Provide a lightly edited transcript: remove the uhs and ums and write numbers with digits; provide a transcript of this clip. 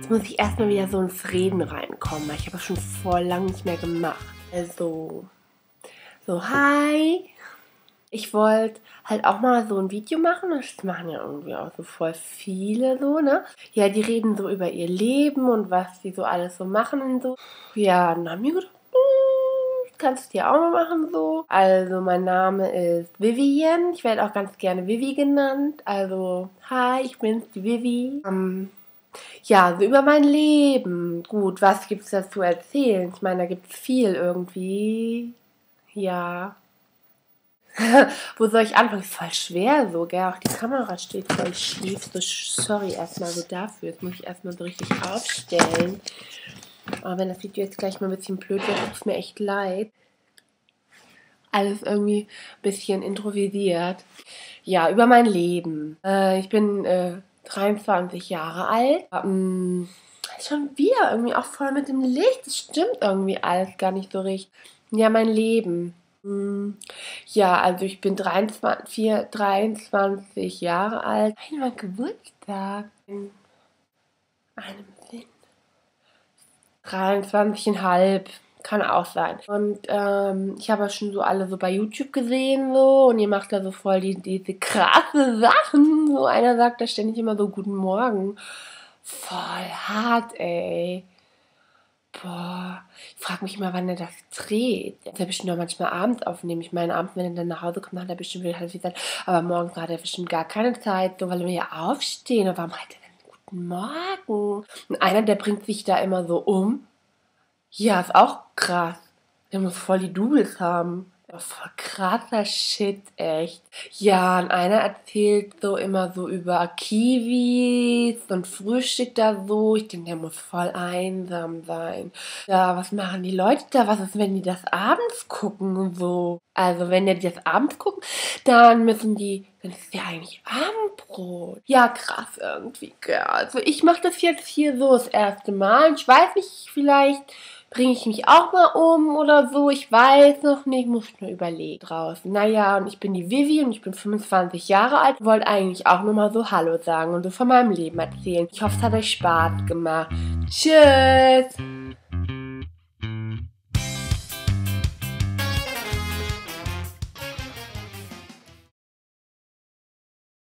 Jetzt muss ich erstmal wieder so ins Reden reinkommen, weil ich habe das schon voll lang nicht mehr gemacht. Also, hi. Ich wollte halt auch mal so ein Video machen. Das machen ja irgendwie auch so voll viele so, ne? Ja, die reden so über ihr Leben und was die so alles so machen und so. Ja, dann haben wir gedacht, kannst du dir auch mal machen so. Also, mein Name ist Vivian. Ich werde auch ganz gerne Vivi genannt. Also, hi, ich bin's, die Vivi. Ja, so über mein Leben. Gut, was gibt's da zu erzählen? Ich meine, da gibt's viel irgendwie. Ja. Wo soll ich anfangen? Ist voll schwer so, gell? Auch die Kamera steht voll schief. So, sorry erstmal so dafür. Jetzt muss ich erstmal so richtig aufstellen. Aber wenn das Video jetzt gleich mal ein bisschen blöd wird, tut es mir echt leid. Alles irgendwie ein bisschen improvisiert. Ja, über mein Leben. Ich bin 23 Jahre alt. Schon wieder irgendwie auch voll mit dem Licht. Das stimmt irgendwie alles gar nicht so richtig. Ja, mein Leben. Ja, also ich bin 23 Jahre alt. Mein Geburtstag. In einem Sinn. 23,5. Kann auch sein. Und ich habe ja schon so alle so bei YouTube gesehen so und ihr macht da so voll diese krasse Sachen. So einer sagt da ständig immer so Guten Morgen. Voll hart, ey. Boah, ich frage mich immer, wann er das dreht. Er wird bestimmt auch manchmal abends aufnehmen. Ich meine, abends, wenn er dann nach Hause kommt, hat er bestimmt wieder halt viel Zeit. Aber morgens hat er bestimmt gar keine Zeit, so, weil wir ja aufstehen. Und warum hat er denn Guten Morgen? Und einer, der bringt sich da immer so um. Ja, ist auch krass. Der muss voll die Doubles haben. Ja, voll krasser Shit, echt. Ja, und einer erzählt so immer so über Kiwis und frühstückt da so. Ich denke, der muss voll einsam sein. Ja, was machen die Leute da? Was ist, wenn die das abends gucken und so? Also, wenn die das abends gucken, dann ist ja eigentlich Abendbrot. Ja, krass irgendwie, gell. Also, ich mache das jetzt hier so das erste Mal. Ich weiß nicht, vielleicht bringe ich mich auch mal um oder so. Ich weiß noch nicht, muss nur überlegen draußen. Naja, und ich bin die Vivi und ich bin 25 Jahre alt. Wollte eigentlich auch nur mal so Hallo sagen und so von meinem Leben erzählen. Ich hoffe, es hat euch Spaß gemacht. Tschüss!